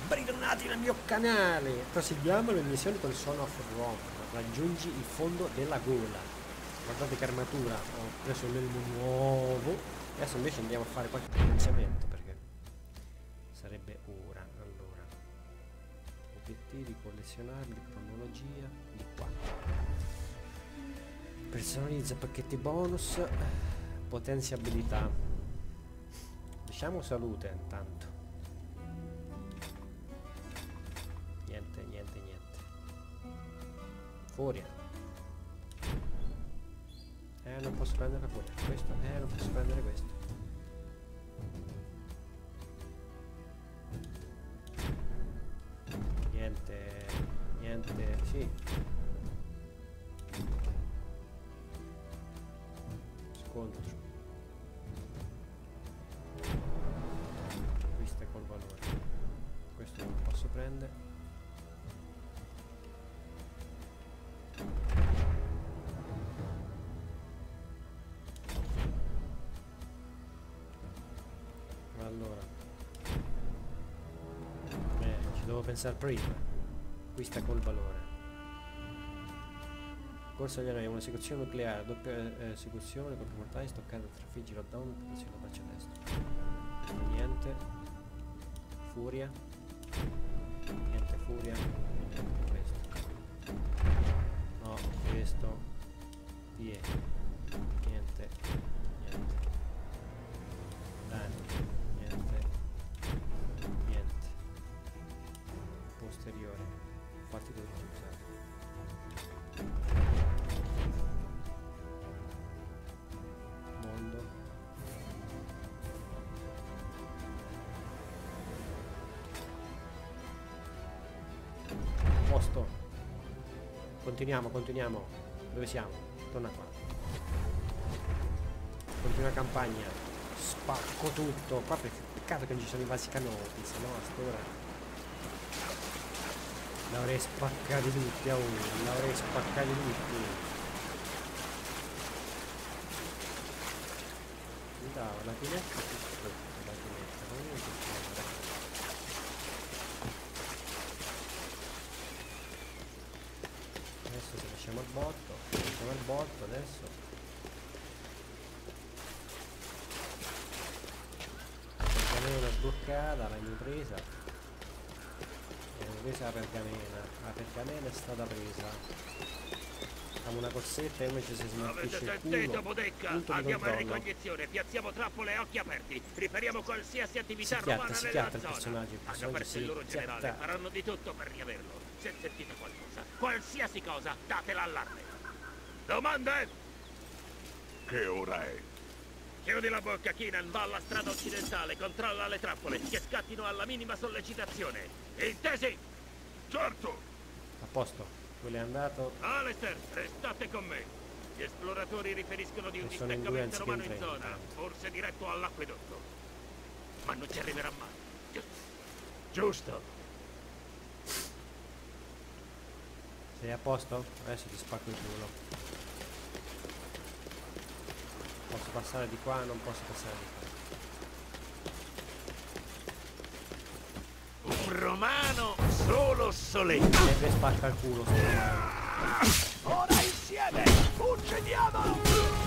bentornati nel mio canale. Proseguiamo le missioni con Son of Rome. Raggiungi il fondo della gola. Guardate che armatura, ho preso l'elmo nuovo. Adesso invece andiamo a fare qualche potenziamento perché sarebbe ora. Allora, obiettivi collezionabili, cronologia di qua. Personalizza pacchetti bonus, potenzia abilità. Diciamo salute intanto. Niente. Furia. Non posso prendere la furia. Questo. Non posso prendere questo. Niente, sì. Scontro. Questo è col valore. Questo non posso prendere. Allora, ci devo pensare prima. Qui sta col valore. Corsa agli aerei, un'esecuzione nucleare, doppia esecuzione, colpi mortali, stoccata, trafiggi, lockdown, protezione da braccia destro. Niente. Furia. Niente furia. Questo. No, questo. Niente. Danni. Niente. Posteriore. Infatti devo usare. Mondo. Posto. Continuiamo. Dove siamo? Torna qua. Continua campagna. Spacco tutto. Qua peccato che non ci sono i vasi canoti, se no a st'ora l'avrei spaccati tutti a uno. L'avrei spaccati tutti. Mi dava la pinetta più stretta, la pinetta, non è che c'era. Adesso se lasciamo il botto adesso. Pergamena sbloccata, l'abbiamo presa. L'abbiamo presa la pergamena è stata presa. Facciamo una corsetta e invece si smaltisce il culo. Bodecca, andiamo in ricognizione, piazziamo trappole a occhi aperti, riferiamo qualsiasi attività romana nella zona. Hanno perso il loro generale, faranno di tutto per riaverlo. Se sentite qualcosa, qualsiasi cosa, date l'allarme. Domande? Che ora è? Chiudi la bocca, Keenan, va alla strada occidentale, controlla le trappole, che scattino alla minima sollecitazione. Intesi? Certo! A posto. Quello è andato. Alistair, restate con me. Gli esploratori riferiscono di un distaccamento romano in zona, forse diretto all'acquedotto. Ma non ci arriverà mai. Giusto. Sei a posto? Adesso ti spacco il culo. Posso passare di qua? Non posso passare di qua. Un romano solo soletto. Deve spacca il culo sto romano. Ora insieme! Uccidiamo!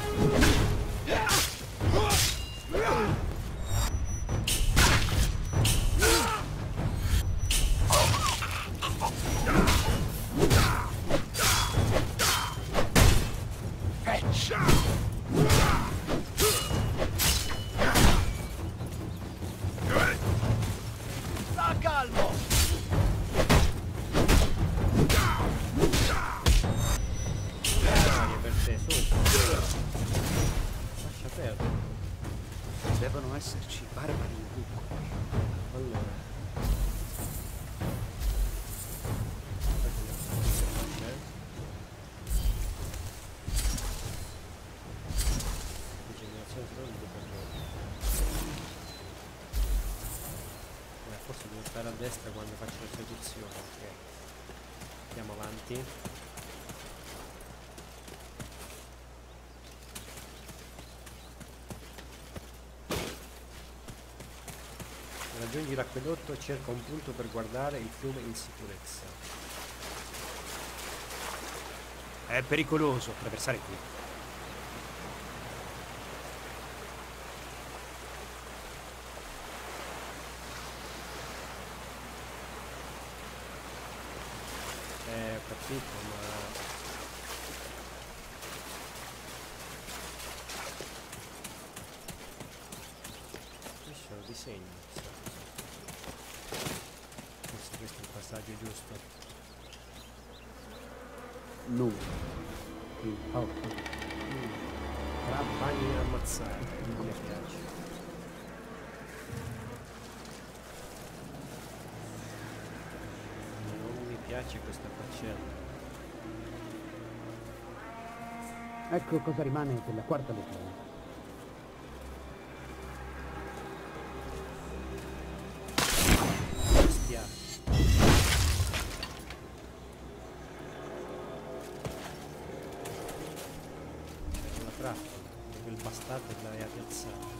Sta calmo! Per te, su. Lascia perdere. Devono esserci barbari ovunque. Allora. Rigenerazione solo di 2 per giorno. Forse devo stare a destra quando faccio l'esecuzione, ok. Andiamo avanti. Raggiungi l'acquedotto, cerca un punto per guardare il fiume in sicurezza. È pericoloso attraversare qui. Ho capito, ma... Qui ci sono disegni. Forse questo è il passaggio giusto. No. Oh. Campagni ammazzati, non mi piace. Non mi piace questa faccenda. Ecco cosa rimane della quarta legione. Bestia. C'era la trappola, quel bastardo che l'aveva piazzato.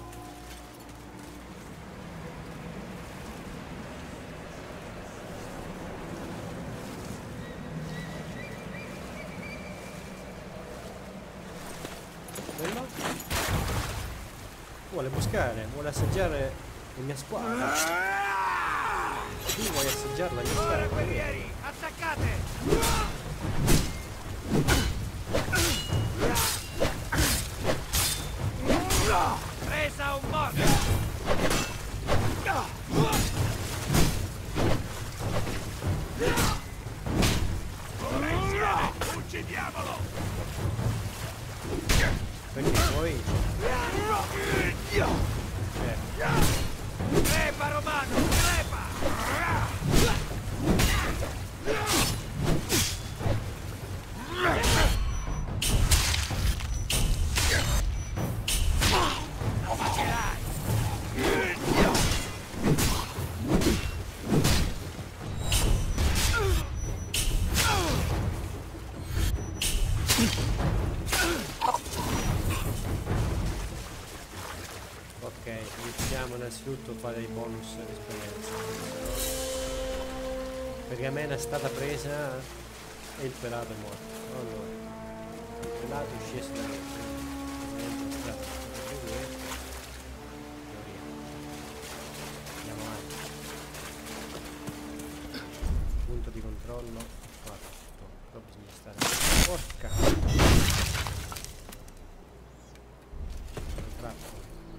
Quello vuole buscare, vuole assaggiare la mia squadra. Tu vuoi assaggiare la mia squadra? Guerrieri, attaccate! Presa un morto! Ora insieme! Uccidiamolo! Quindi poi Crepa, Romano, crepa! Lo facerai! ok, iniziamo innanzitutto a fare i bonus di esperienza. Pergamena è stata presa e il pelato è morto. Allora, il pelato è sceso da lì. Andiamo avanti. Punto di controllo fatto. Però bisogna stare. Porca! Trappola.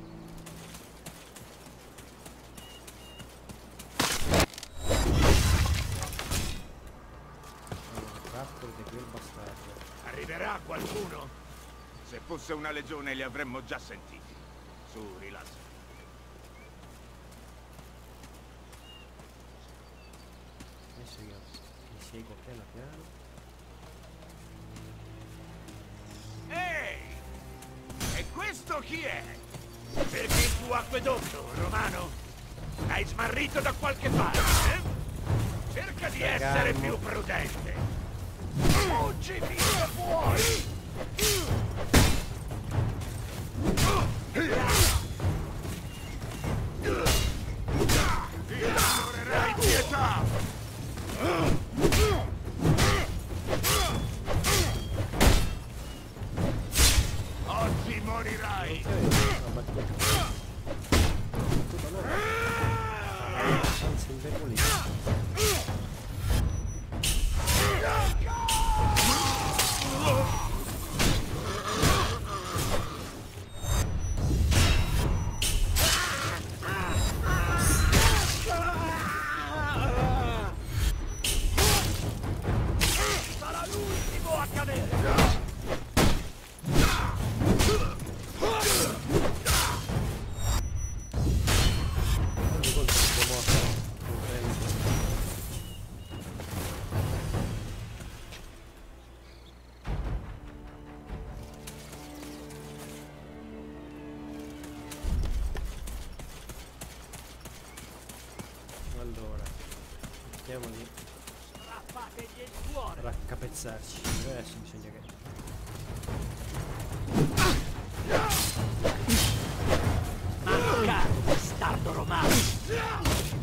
Di quel bastardo. Arriverà qualcuno? Se fosse una legione li avremmo già sentiti. Su, rilassa. Adesso io mi seguo piano piano. Ehi! E questo chi è? Perché il tuo acquedotto, Romano? Hai smarrito da qualche parte, eh? Cerca di essere più prudente. Fuggi via fuori! Ti onorerai pietà! Oggi morirai! Ho battuto. Senza indebolire. Sarà l'ultimo a cadere! Allora, cerchiamo di Strappategli il cuore! raccapezzarci. Adesso bisogna che... Manca, bastardo romano!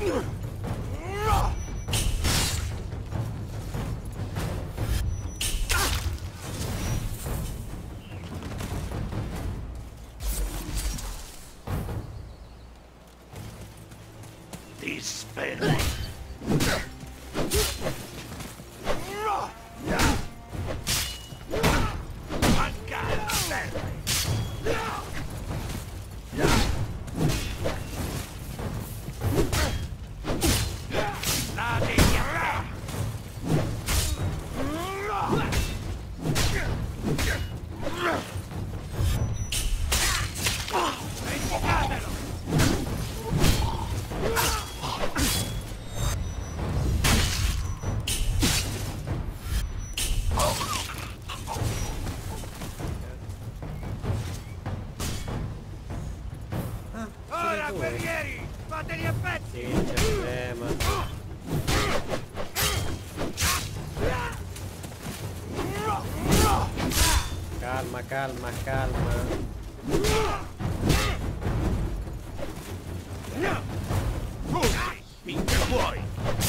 Ti spero. Mancare serve. La devi a te. Vendicatelo. Ora, guerrieri, fateli a pezzi! Sì, c'è problema. Calma, calma, calma. Finché vuoi!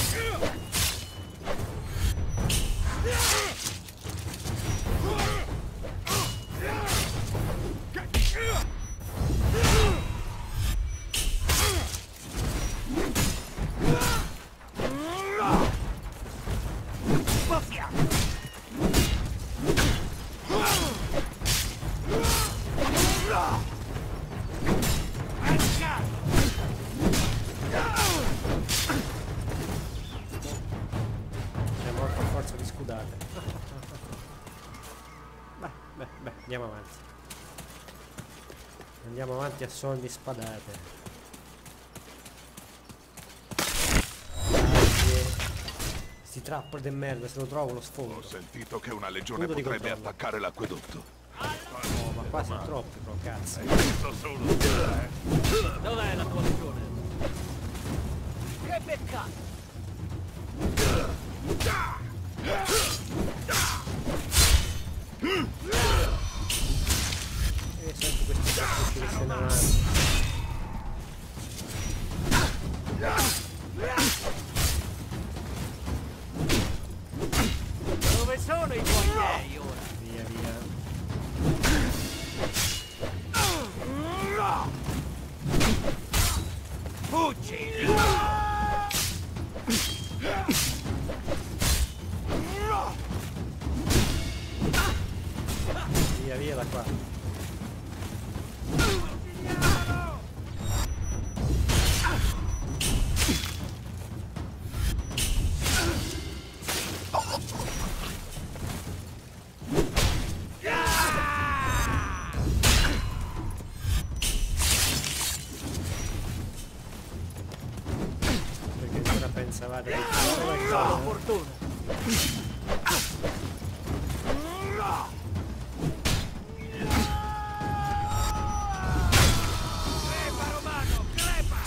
C'è morto a forza di scudate. Beh, andiamo avanti. Andiamo avanti a suon di spadate. Sti trappoli di merda, se lo trovo lo sfondo. Ho sentito che una legione Punto di potrebbe controllo. attaccare l'acquedotto. No, ma qua sono troppi, però cazzo. Hai visto solo Dov'è la tua legione? Che peccato! E sento questi cazzo che se ne avanti. Dove sono i tuoi miei ora? Via, via. Fuggi! Via, via da qua. Perché ora pensavate che c'era qualcosa? Fortuna! Crepa, Romano, crepa!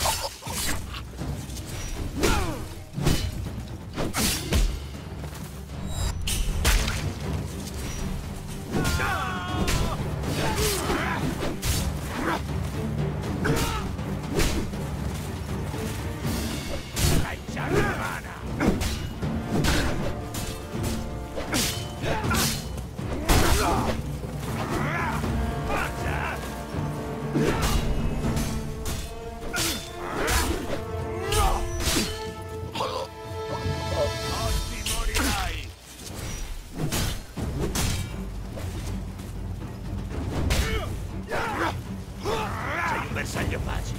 Dai, già, Romana! Forza! Oggi morirai! Sei un bersaglio facile.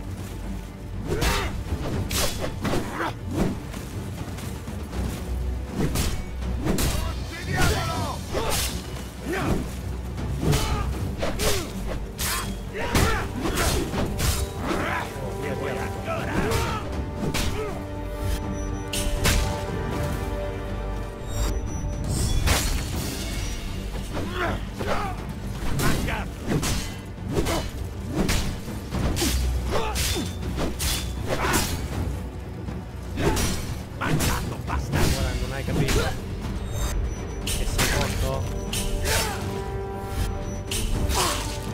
Mangiato, basta! Ora non hai capito? Che sei morto?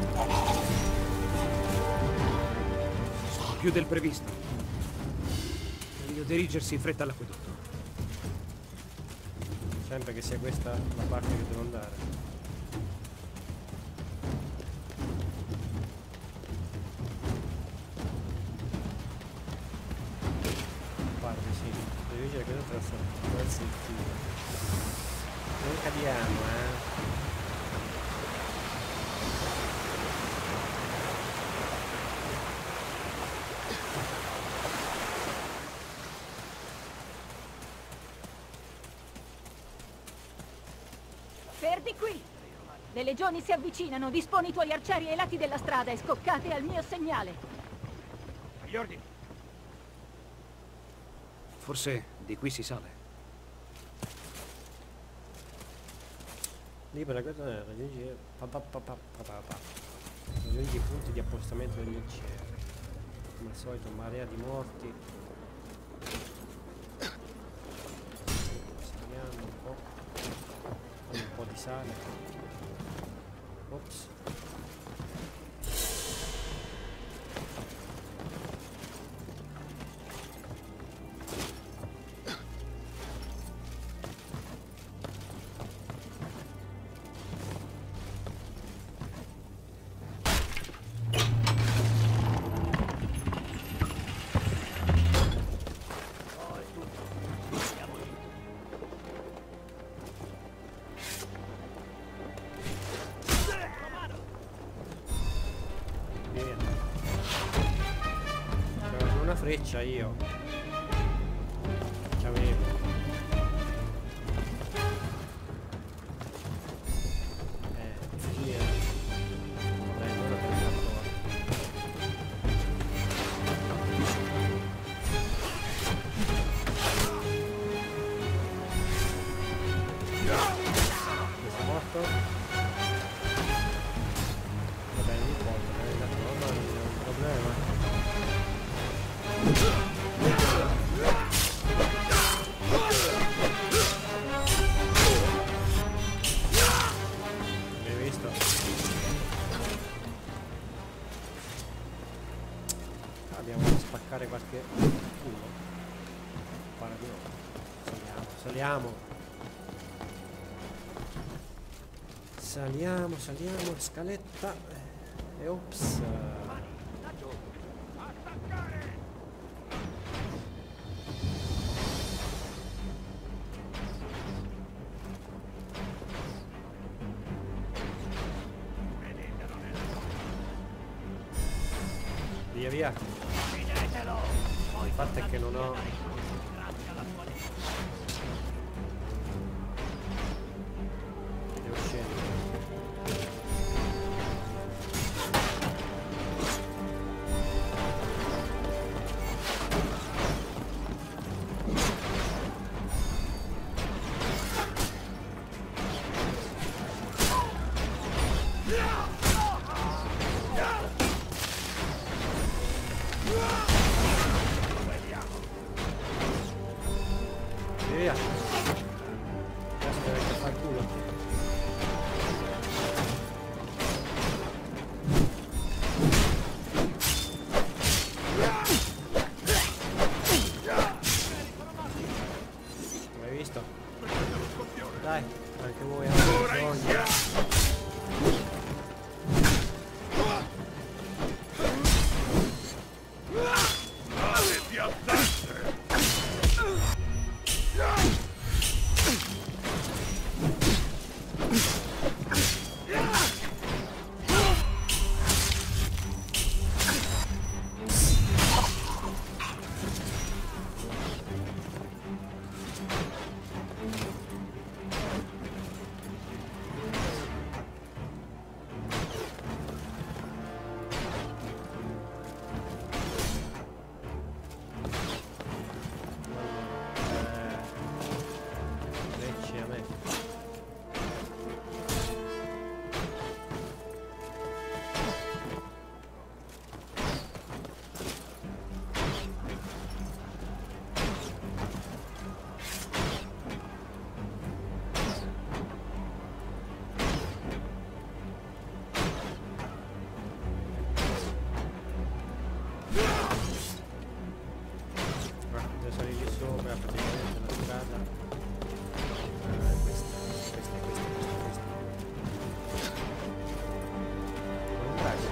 Sono più del previsto. Meglio dirigersi in fretta all'acquedotto. Sempre che sia questa la parte che devo andare. Parte, sì. Devo dirigere questo trasferto. Non cadiamo, Ferdi qui! Le legioni si avvicinano, disponi i tuoi arcieri ai lati della strada e scoccate al mio segnale. Gli ordini. Forse di qui si sale. Libera questa raggiungi raggiungi i punti di appostamento degli arcieri. Come al solito marea di morti. Saliamo un po'. Con un po' di sale. Ops. Freccia io ci avevo. Via. Dai, ora per la questo è morto. Va bene, mi porto, la trova non è un problema. L'hai visto? Abbiamo da spaccare qualche culo. Para di no. Saliamo, scaletta. E ops. Via. Il fatto è che non ho... Devo scendere. Via. Adesso deve fare il culo. L'hai visto? Dai, anche voi avete bisogno. salire lì sopra, praticamente la strada. Questa. Non braccio,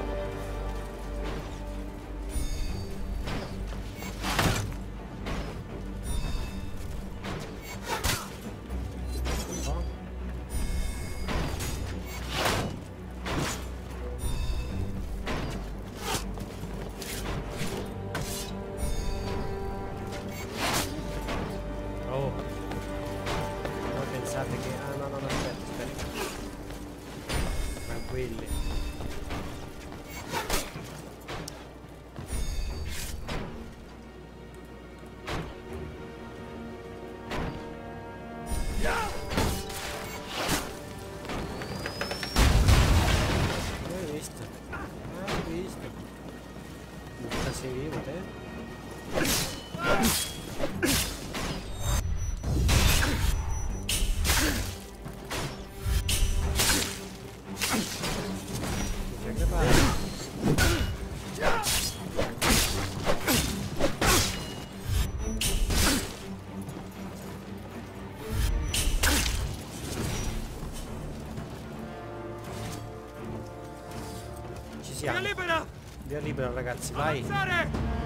sei vivo te? Ci siamo. Via libera! Via libera ragazzi, vai! Avanzare!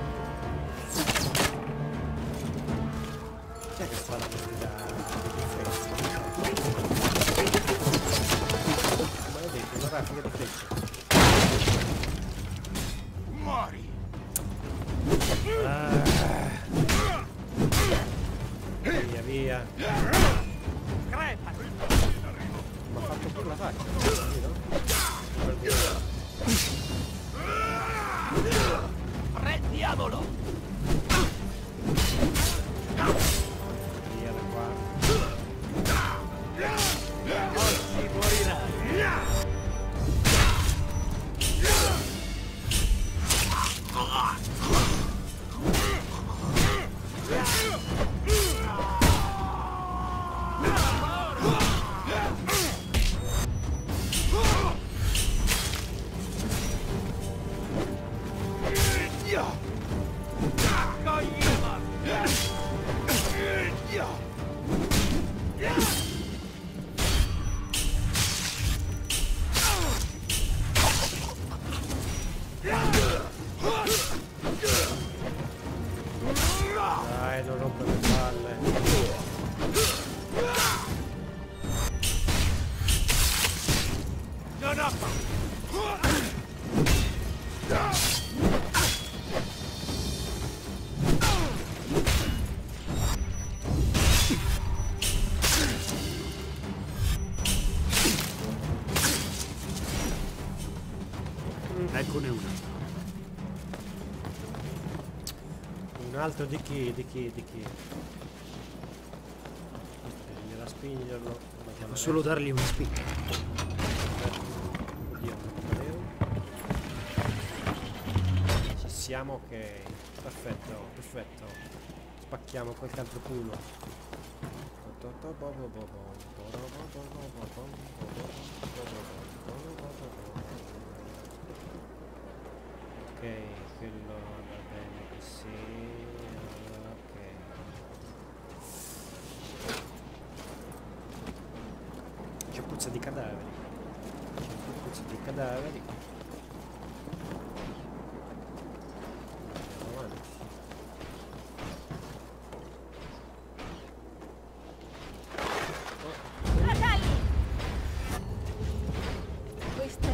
Chi è che fa la partita di freccia? Maledetto, una raffica di freccia. Muori! Via, via. Crepa! Ma ha fatto pure la faccia, no? Prendiamolo! Via da qua. Oggi morirà! Dai, non rompere le palle. Non ho Eccone un altro. Un altro di chi? Di chi? Di chi? Gliela spingerlo. Devo solo dargli una spinta. Oddio, non vedevo. Ci siamo, ok. Perfetto, perfetto. Spacchiamo qualche altro culo. Ok, quello va bene così. Ok. C'è puzza di cadaveri. C'è puzza di cadaveri. Andiamo avanti. Fratelli! Questa è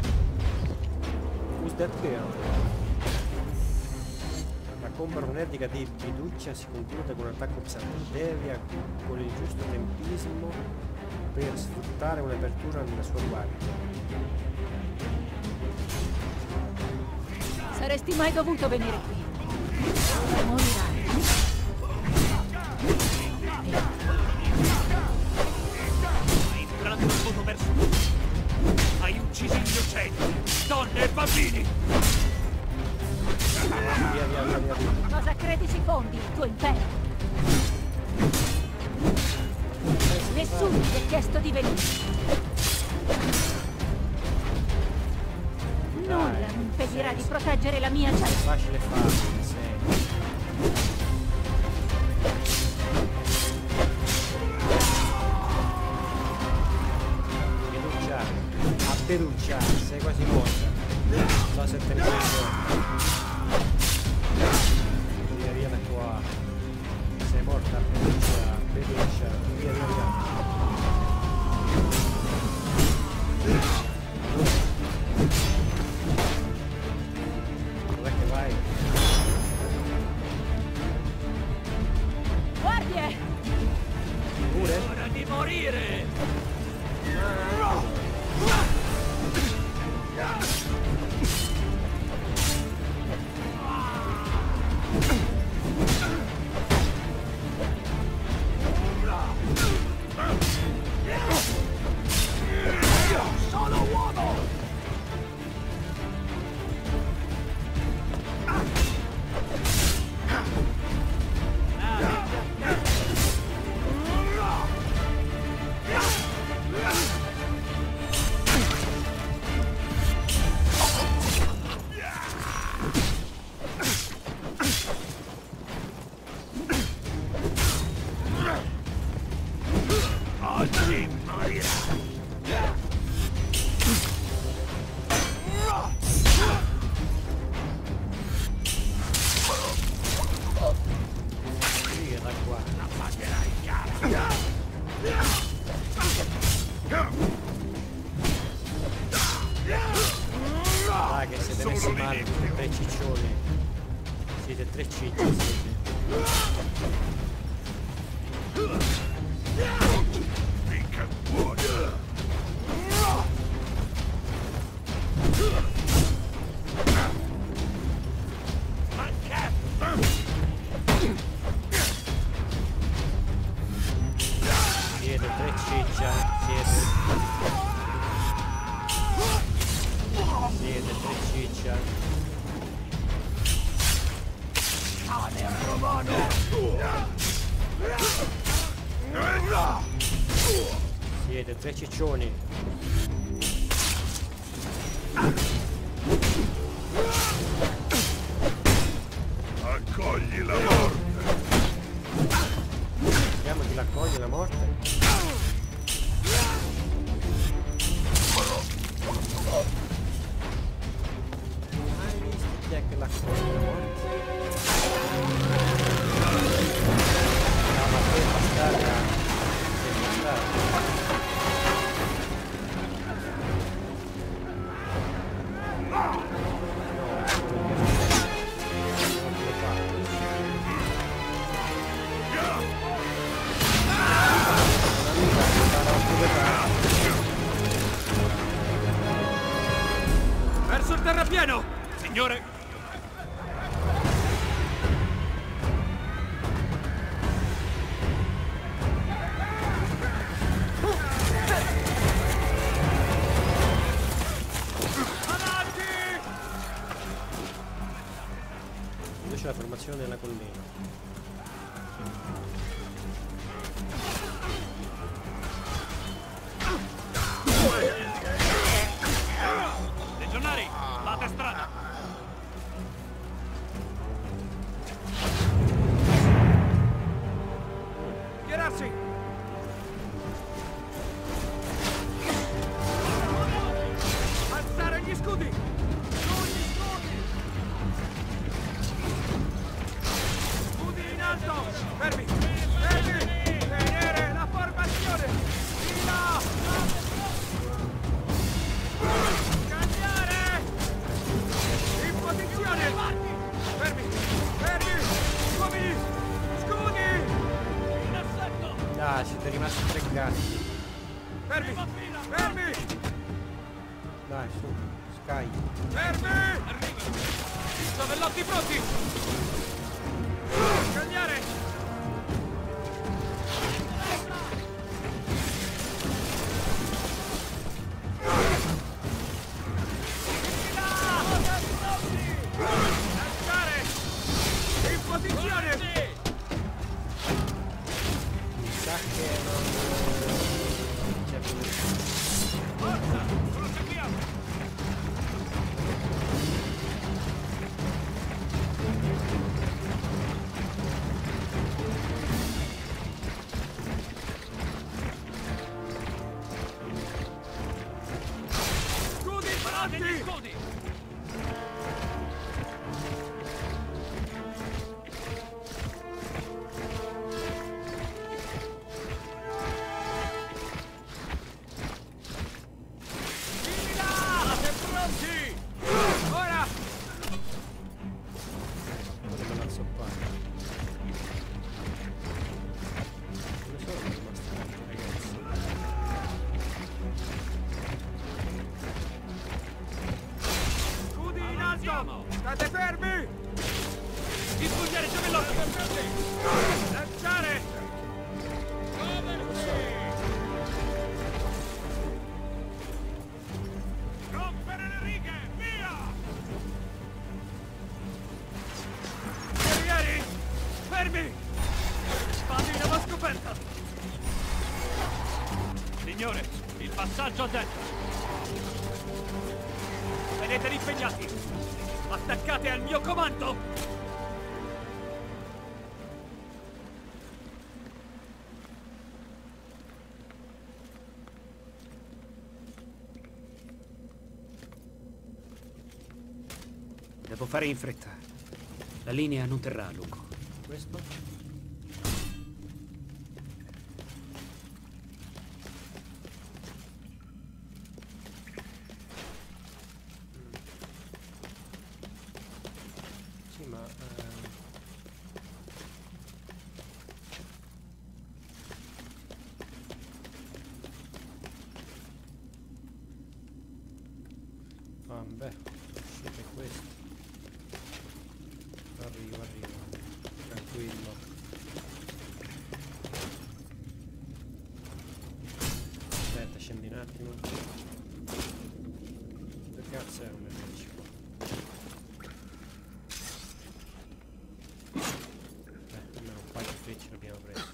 Who's that girl? La combo frenetica di fiducia si conclude con un attacco psanteria con il giusto tempismo per sfruttare un'apertura nella sua guardia. Saresti mai dovuto venire qui. Ora morirai. Hai entrato il voto verso me. Hai ucciso innocenti, donne e bambini! Via, via, via, via, via. Cosa credi si fondi il tuo impero? Nessuno ti ha chiesto di venire. Nulla mi impedirà di proteggere la mia gente. Facile facile, sei. Perugia, sei quasi morta. La 7 via da qua. Sei morta, Perugia, via. Dov'è che vai? Guardie! Pure? Ora di morire! Sono uomo! Oggi morirà! Sì, da qua. La pagherai cara! Dai che siete messi male tutti e tre ciccioni. Siete tre cicci, siete. Mica buona. Siete tre ciccia, siete. Siete tre ciccia. Siete tre ciccioni. Accogli la morte. Vediamo chi l'accoglie la morte. Hai visto chi è che l'accoglie la morte? No, ma poi bastarda. Sei bastarda. Verso il terrapieno! Signore! Invece la formazione della collina. Legionari, fate strada! Schierarsi! Alzare gli scudi! Scudi in alto! Fermi! Fermi! Tenere la formazione! Fila! Cambiare! In posizione! Fermi! Fermi! Uomini! Scudi! In assetto! Ah, siete rimasti tre gatti. Fermi! Fermi! Dai, su, Sky. Fermi! Savellotti pronti! Scagliare! Lanciare! In posizione! Mi sa che non c'è più. Forza! Lo seguiamo! qua. Dove sono rimasti tanti ragazzi? Scudi in alto! State fermi! Diffugere giovellotto! Lanciare! Rompere le righe! Via! Guerrieri! Fermi! Spade in avanscoperta! Signore, il passaggio a destra! Teneteli impegnati! Attaccate al mio comando! Devo fare in fretta. La linea non terrà a lungo. Questo? Sì, ma... beh, uscite questo. Arrivo, tranquillo. Aspetta, scendi un attimo. Che cazzo è un nemico? Almeno un paio di frecce l'abbiamo preso.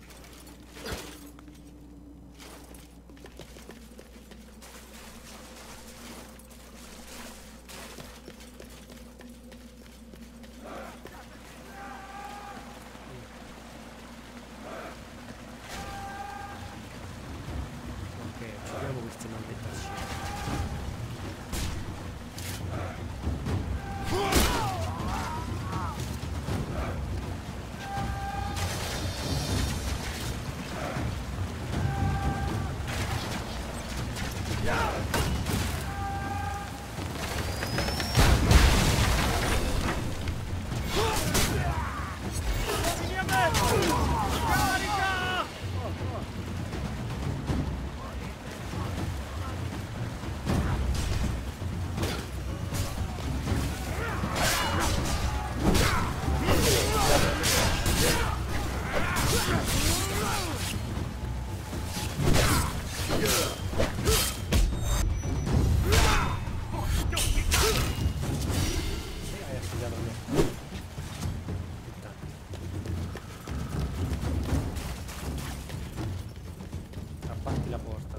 Questi maldettacci. Abbatti la porta.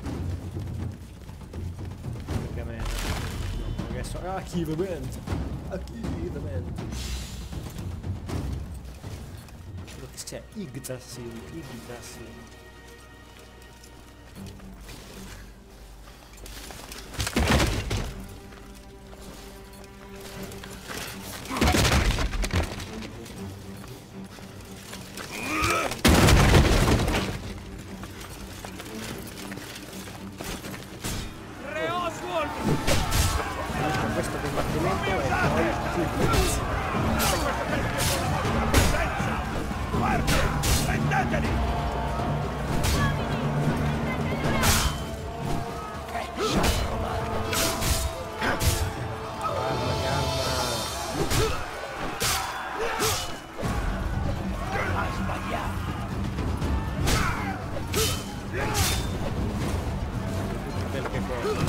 Ovviamente. No, adesso. Archivamento. Archivamento. Quello che c'è. Yggdrasil. Questo combattimento è poi Guarda! Prendateli! Ha sbagliato! perché cosa?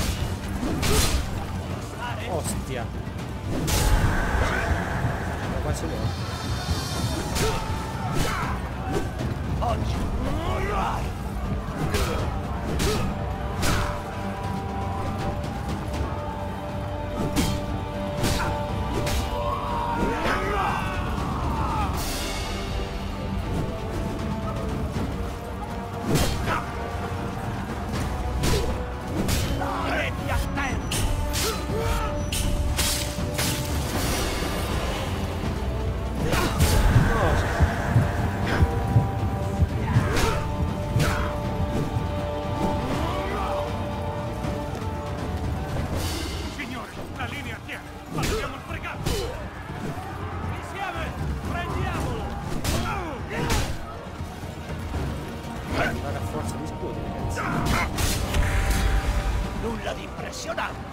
Ostia! Ma quasi morto. Oggi impressionante!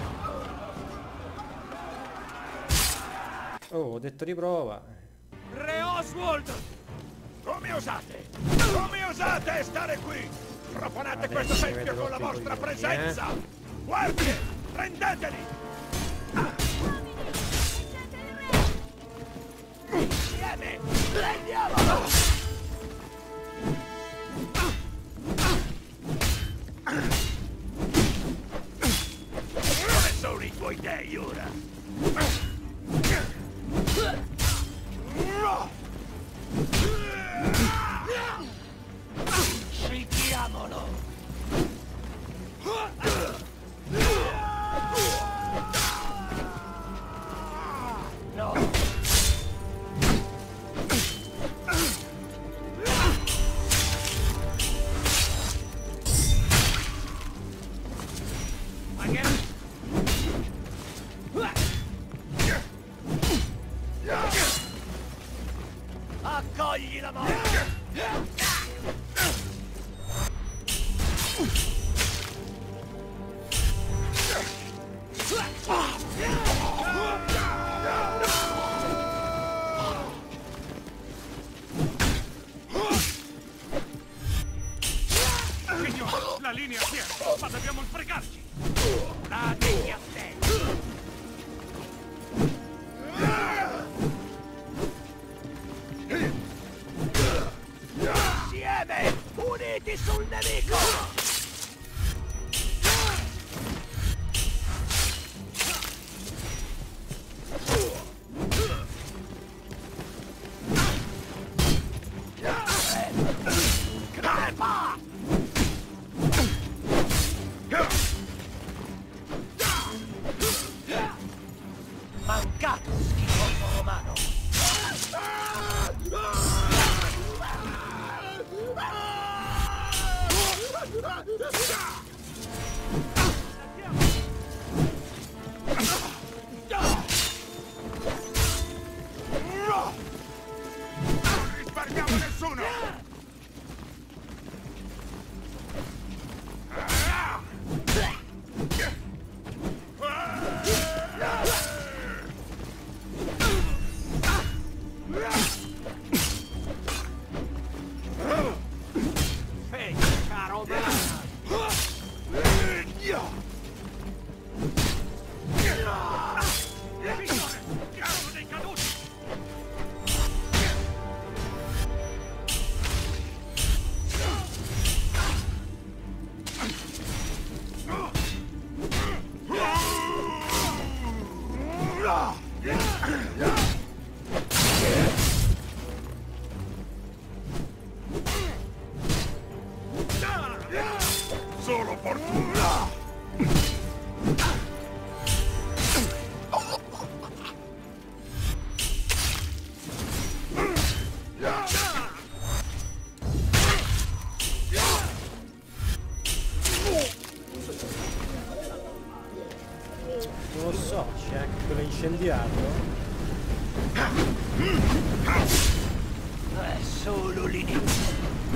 Oh, ho detto riprova. Re Oswald! Come osate? Come osate stare qui? Profanate questo tempio con la vostra presenza! Guardie, prendeteli! Insieme, prendiamolo! Dove sono i tuoi dei ora? Scipiamolo! No! Accogli la morte! Signore, la linea si è, ma dobbiamo sfregarci! La devi a te! Insieme, uniti sul nemico! Crepa! Mancato, schifoso romano! Non risparmiamo nessuno! Feccia romana! Signore, chiamo dei caduti! Solo fortuna! Non lo so, c'è anche quello incendiato. È solo l'inizio!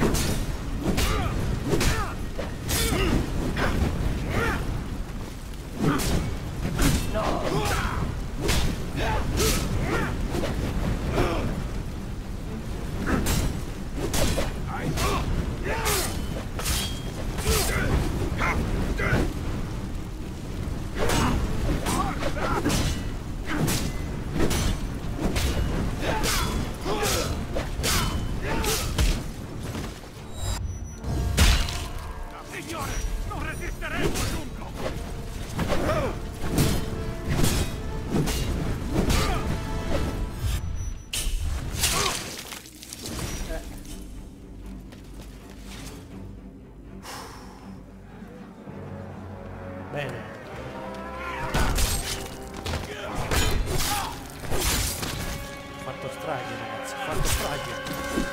Signore, non resisteremo a lungo! Bene. Fatto strage, ragazzi, fatto strage.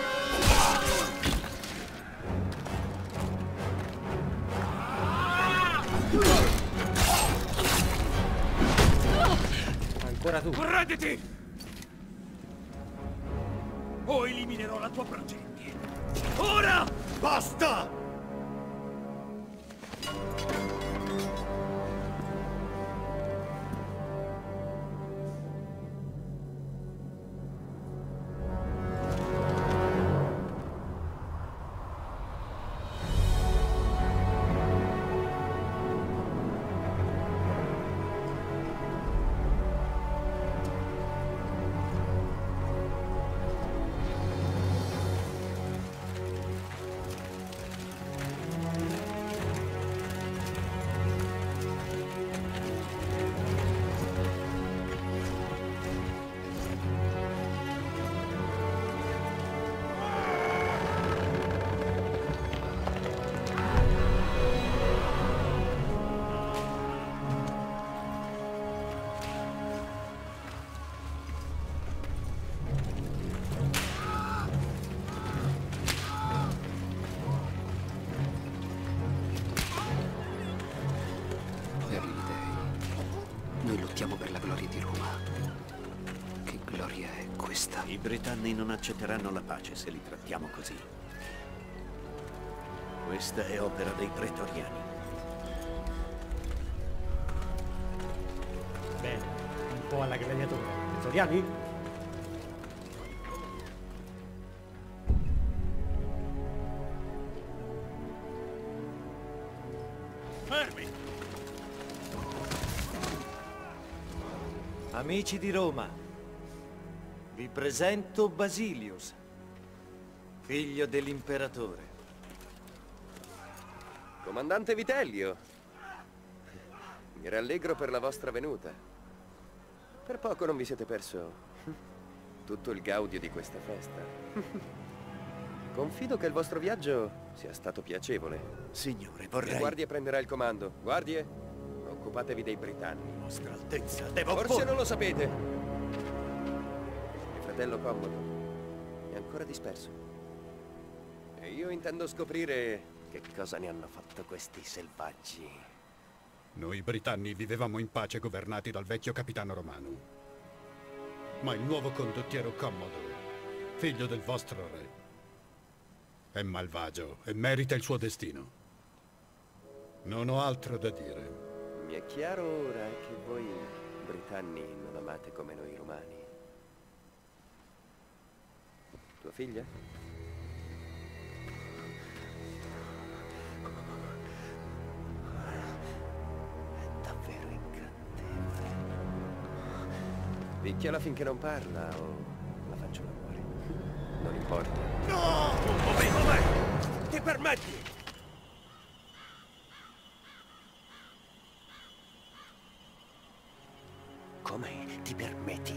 Ancora tu. Correggiti! O eliminerò la tua progenie. Ora! Basta! Britanni non accetteranno la pace se li trattiamo così. Questa è opera dei pretoriani. Bene, un po' alla gladiatore. Pretoriani? Fermi! Amici di Roma, vi presento Basilius, figlio dell'imperatore. Comandante Vitellio, mi rallegro per la vostra venuta. Per poco non vi siete perso tutto il gaudio di questa festa. Confido che il vostro viaggio sia stato piacevole. Signore, vorrei... Le guardie prenderà il comando. Guardie, occupatevi dei britanni. Vostra Altezza, devo... Forse non lo sapete. Mio fratello Commodo è ancora disperso. E io intendo scoprire che cosa ne hanno fatto questi selvaggi. Noi britanni vivevamo in pace governati dal vecchio capitano romano. Ma il nuovo condottiero Commodore, figlio del vostro re, è malvagio e merita il suo destino. Non ho altro da dire. Mi è chiaro ora che voi britanni non amate come noi romani. Tua figlia? Picchiala finché non parla o la faccio l'amore. Non importa. No! Un momento! Ti permetti? Come ti permetti?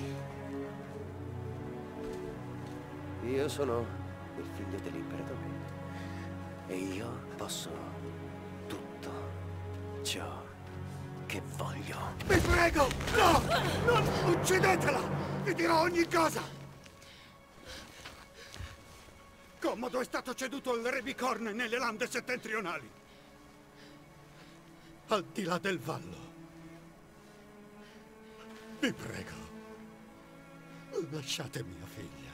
Io sono il figlio dell'imperatore. E io posso tutto ciò che voglio. Vi prego! No! Non uccidetela! Vi dirò ogni cosa! Commodo è stato ceduto al re Bicorn nelle lande settentrionali. Al di là del vallo. Vi prego. Lasciate mia figlia.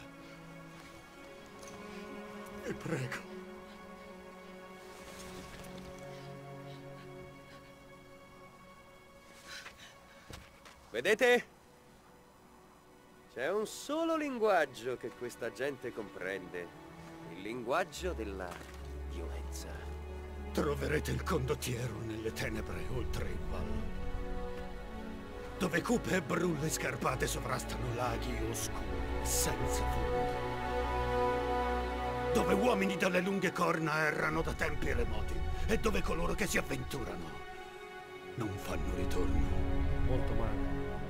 Vi prego. Vedete? C'è un solo linguaggio che questa gente comprende. Il linguaggio della violenza. Troverete il condottiero nelle tenebre oltre il vallo. Dove cupe e brulle scarpate sovrastano laghi oscuri, senza fondo. Dove uomini dalle lunghe corna errano da tempi remoti. E dove coloro che si avventurano non fanno ritorno. Molto male.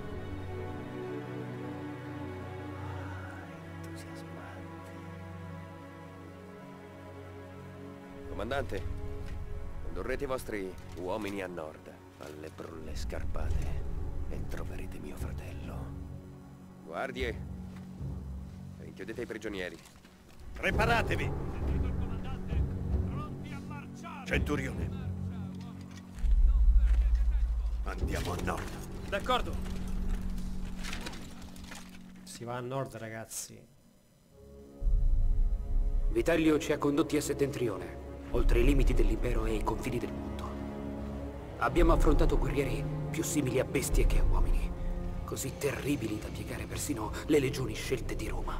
Comandante, condurrete i vostri uomini a nord, alle brulle scarpate, e troverete mio fratello. Guardie, rinchiudete i prigionieri. Preparatevi! Centurione. Andiamo a nord. D'accordo. Si va a nord, ragazzi. Vitellio ci ha condotti a settentrione, oltre i limiti dell'impero e i confini del mondo. Abbiamo affrontato guerrieri più simili a bestie che a uomini, così terribili da piegare persino le legioni scelte di Roma.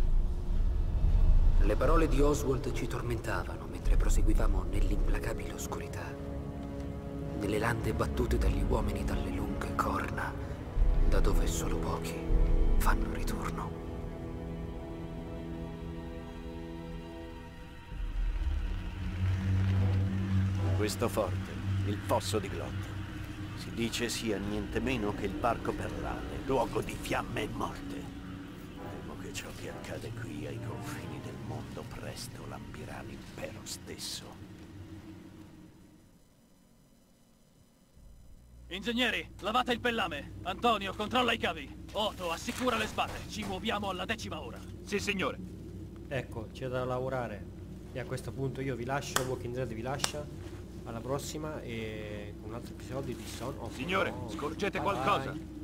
Le parole di Oswald ci tormentavano mentre proseguivamo nell'implacabile oscurità, nelle lande battute dagli uomini dalle lunghe corna, da dove solo pochi fanno ritorno. Questo forte, il fosso di Glot, si dice sia niente meno che il parco perlale, luogo di fiamme e morte. Temo che ciò che accade qui ai confini del mondo presto lambirà l'impero stesso. Ingegneri, lavate il pellame. Antonio, controlla i cavi. Otto, assicura le spade. Ci muoviamo alla 10ª ora. Sì, signore. Ecco, c'è da lavorare. E a questo punto io vi lascio, Walking Dead vi lascia. Alla prossima e un altro episodio di Son of Signore, Rome. scorgete Bye qualcosa? bye.